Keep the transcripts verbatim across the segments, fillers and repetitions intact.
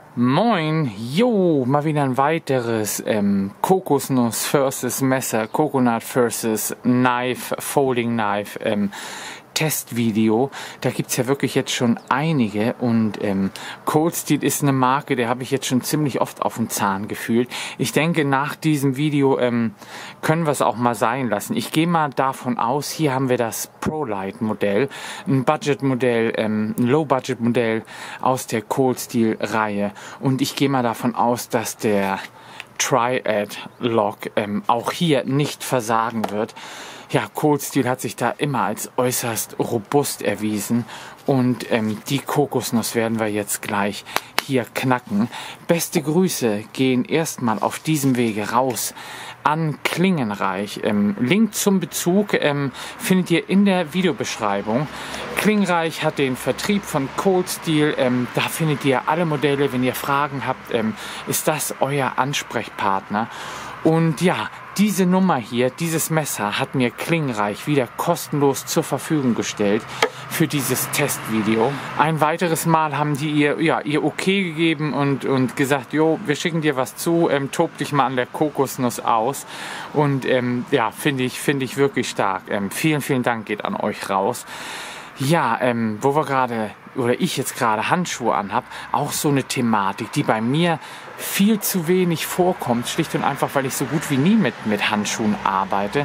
Moin, jo, mal wieder ein weiteres ähm, Kokosnuss versus Messer, Coconut versus Knife, Folding Knife ähm, Testvideo. Da gibt's ja wirklich jetzt schon einige und ähm, Cold Steel ist eine Marke, der habe ich jetzt schon ziemlich oft auf den Zahn gefühlt. Ich denke, nach diesem Video ähm, können wir es auch mal sein lassen. Ich gehe mal davon aus, hier haben wir das ProLite Modell, ein Budget-Modell, ähm, ein Low-Budget-Modell aus der Cold Steel Reihe und ich gehe mal davon aus, dass der Triad Lock ähm, auch hier nicht versagen wird. Ja, Cold Steel hat sich da immer als äußerst robust erwiesen und ähm, die Kokosnuss werden wir jetzt gleich hier knacken. Beste Grüße gehen erstmal auf diesem Wege raus an Klingenreich. Ähm, Link zum Bezug ähm, findet ihr in der Videobeschreibung. Klingenreich hat den Vertrieb von Cold Steel. Ähm, da findet ihr alle Modelle. Wenn ihr Fragen habt, ähm, ist das euer Ansprechpartner. Und ja, diese Nummer hier, dieses Messer hat mir Klingenreich wieder kostenlos zur Verfügung gestellt für dieses Testvideo. Ein weiteres Mal haben die ihr, ja, ihr okay gegeben und, und gesagt, jo, wir schicken dir was zu, ähm, tob dich mal an der Kokosnuss aus. Und ähm, ja, finde ich, finde ich wirklich stark. Ähm, vielen, vielen Dank geht an euch raus. Ja, ähm, wo wir gerade, oder ich jetzt gerade Handschuhe anhab, auch so eine Thematik, die bei mir viel zu wenig vorkommt, schlicht und einfach, weil ich so gut wie nie mit, mit Handschuhen arbeite.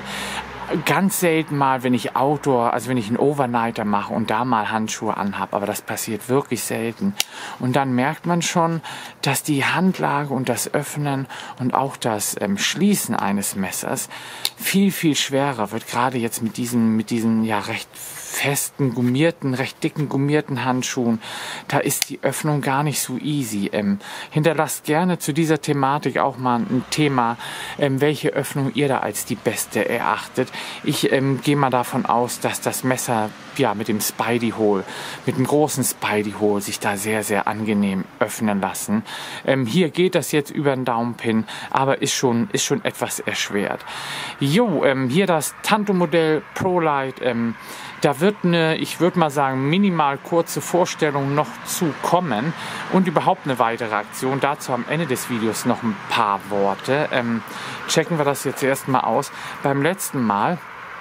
Ganz selten mal, wenn ich Outdoor, also wenn ich einen Overnighter mache und da mal Handschuhe anhab, aber das passiert wirklich selten. Und dann merkt man schon, dass die Handlage und das Öffnen und auch das ähm, Schließen eines Messers viel, viel schwerer wird, gerade jetzt mit diesen, mit diesen ja recht festen, gummierten, recht dicken gummierten Handschuhen. Da ist die Öffnung gar nicht so easy. Ähm, hinterlasst gerne zu dieser Thematik auch mal ein Thema, ähm, welche Öffnung ihr da als die beste erachtet. Ich ähm, gehe mal davon aus, dass das Messer ja mit dem Spidey Hole, mit dem großen Spidey Hole sich da sehr, sehr angenehm öffnen lassen. Ähm, hier geht das jetzt über den Daumenpin, aber ist schon, ist schon etwas erschwert. Jo, ähm, hier das Tanto-Modell ProLite. Ähm, Da wird eine, ich würde mal sagen, minimal kurze Vorstellung noch zu kommen und überhaupt eine weitere Aktion. Dazu am Ende des Videos noch ein paar Worte. Ähm, checken wir das jetzt erstmal aus. Beim letzten Mal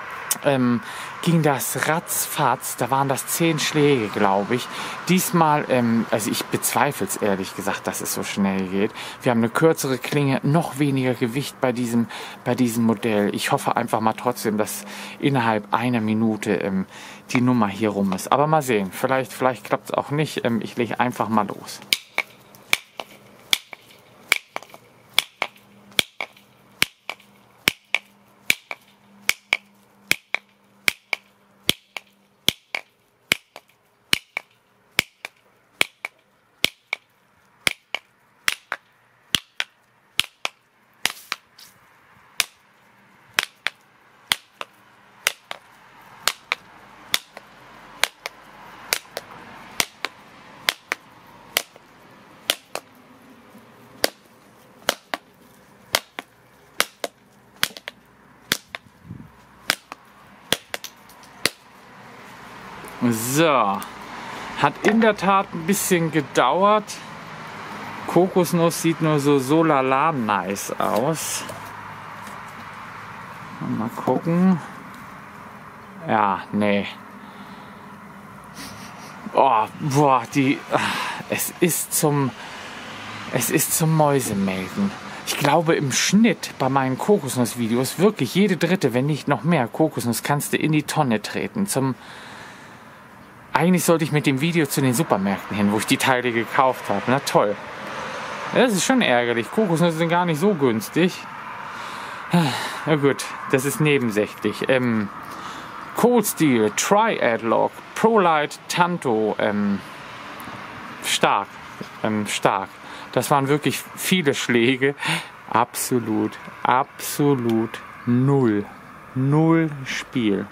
ähm, ging das ratzfatz, da waren das zehn Schläge, glaube ich. Diesmal, ähm, also ich bezweifle es ehrlich gesagt, dass es so schnell geht. Wir haben eine kürzere Klinge, noch weniger Gewicht bei diesem, bei diesem Modell. Ich hoffe einfach mal trotzdem, dass innerhalb einer Minute ähm, die Nummer hier rum ist. Aber mal sehen, vielleicht, vielleicht klappt es auch nicht. Ähm, ich lege einfach mal los. So, hat in der Tat ein bisschen gedauert. Kokosnuss sieht nur so so lala nice aus. Mal gucken. Ja, nee. Oh, boah, die. Es ist zum. Es ist zum Mäusemelken. Ich glaube, im Schnitt bei meinen Kokosnuss-Videos wirklich jede dritte, wenn nicht noch mehr Kokosnuss, kannst du in die Tonne treten. Zum. Eigentlich sollte ich mit dem Video zu den Supermärkten hin, wo ich die Teile gekauft habe. Na toll. Das ist schon ärgerlich. Kokosnüsse sind gar nicht so günstig. Na gut, das ist nebensächlich. Ähm, Cold Steel, Triad Lock, ProLite, Tanto. Ähm, stark. Ähm, stark. Das waren wirklich viele Schläge. Absolut, absolut null. Null Spiel.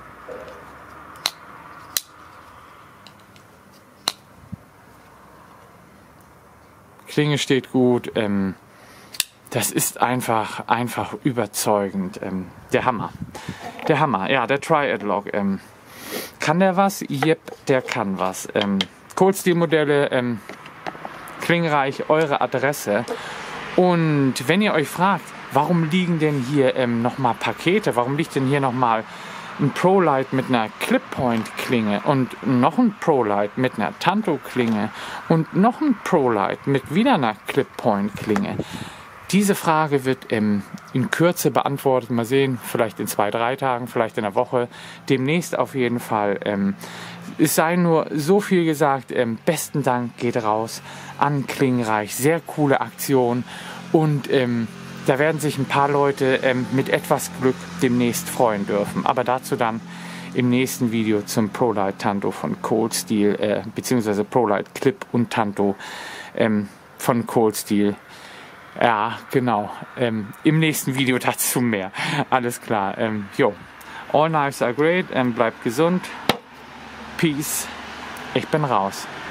Klinge steht gut, ähm, das ist einfach, einfach überzeugend. Ähm, der Hammer. Der Hammer, ja, der Triad Lock. Ähm, kann der was? Yep, der kann was. Ähm, Cold Steel Modelle ähm, Klingreich eure Adresse. Und wenn ihr euch fragt, warum liegen denn hier ähm, nochmal Pakete, warum liegt denn hier nochmal ein ProLite mit einer Clip-Point-Klinge und noch ein ProLite mit einer Tanto-Klinge und noch ein ProLite mit wieder einer Clip-Point-Klinge. Diese Frage wird ähm, in Kürze beantwortet. Mal sehen, vielleicht in zwei, drei Tagen, vielleicht in einer Woche. Demnächst auf jeden Fall. Ähm, es sei nur so viel gesagt. Ähm, besten Dank geht raus an Klingreich. Sehr coole Aktion. Und ähm, da werden sich ein paar Leute ähm, mit etwas Glück demnächst freuen dürfen. Aber dazu dann im nächsten Video zum ProLite Tanto von Cold Steel, äh, beziehungsweise ProLite Clip und Tanto ähm, von Cold Steel. Ja, genau. Ähm, Im nächsten Video dazu mehr. Alles klar. Ähm, jo. All knives are great. Ähm, bleibt gesund. Peace. Ich bin raus.